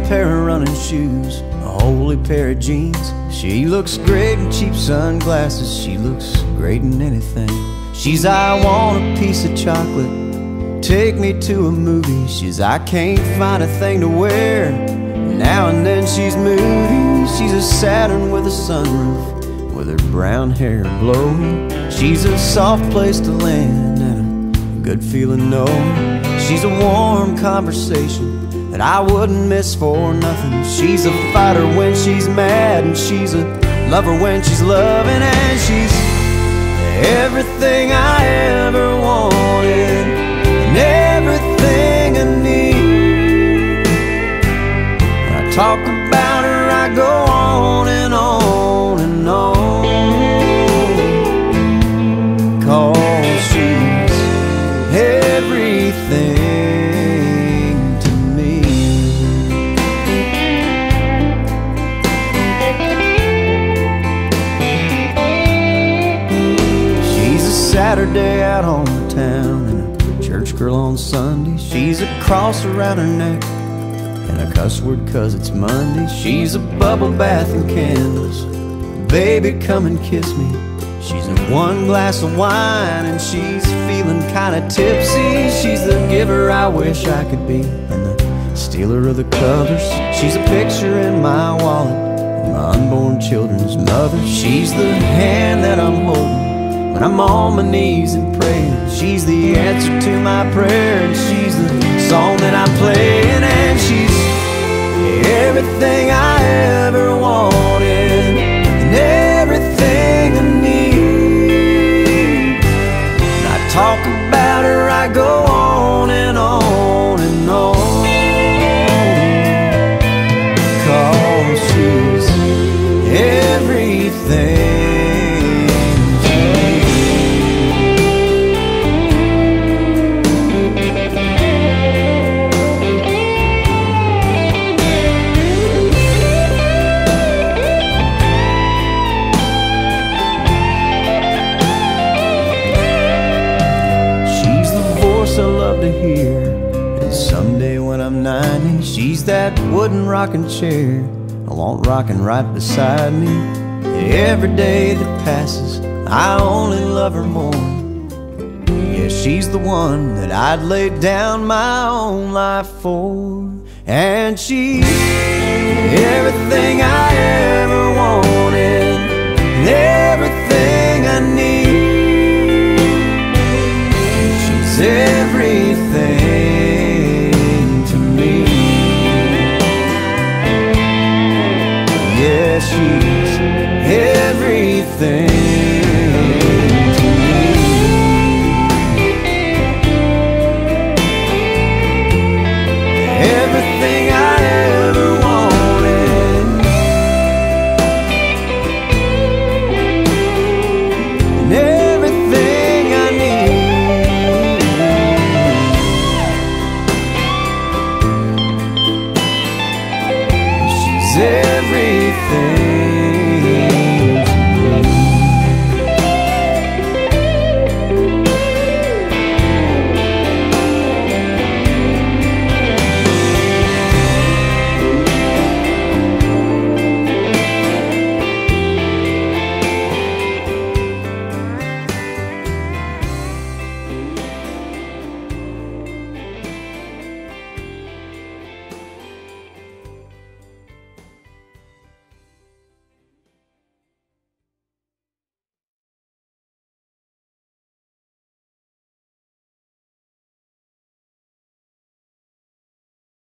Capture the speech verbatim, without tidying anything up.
pair of running shoes, a holy pair of jeans. She looks great in cheap sunglasses, she looks great in anything. She's I want a piece of chocolate, take me to a movie. She's I can't find a thing to wear, now and then she's moody. She's a Saturn with a sunroof, with her brown hair blowing. She's a soft place to land and a good feeling knowing. She's a warm conversation that I wouldn't miss for nothing. She's a fighter when she's mad, and she's a lover when she's loving. And she's everything I ever wanted and everything I need. When I talk about her, I go on and on and on, 'cause she's everything to me. She's a Saturday out on the town and a church girl on Sunday. She's a cross around her neck and a cuss word 'cause it's Monday. She's a bubble bath and candles, baby come and kiss me. She's a one glass of wine and she's feeling kinda tipsy. She's the giver I wish I could be and the stealer of the covers. She's a picture in my wallet of my unborn children's mother. She's the hand that I'm holding when I'm on my knees and praying. She's the answer to my prayer, and she's the song that I'm playing. And she's everything I ever wanted and everything I need. When I talk about her, I go on and on and on, 'cause she's everything. I love to hear, and someday when I'm ninety, she's that wooden rocking chair I want rocking right beside me. Every day that passes, I only love her more. Yeah, she's the one that I'd lay down my own life for. And she's everything I ever wanted and everything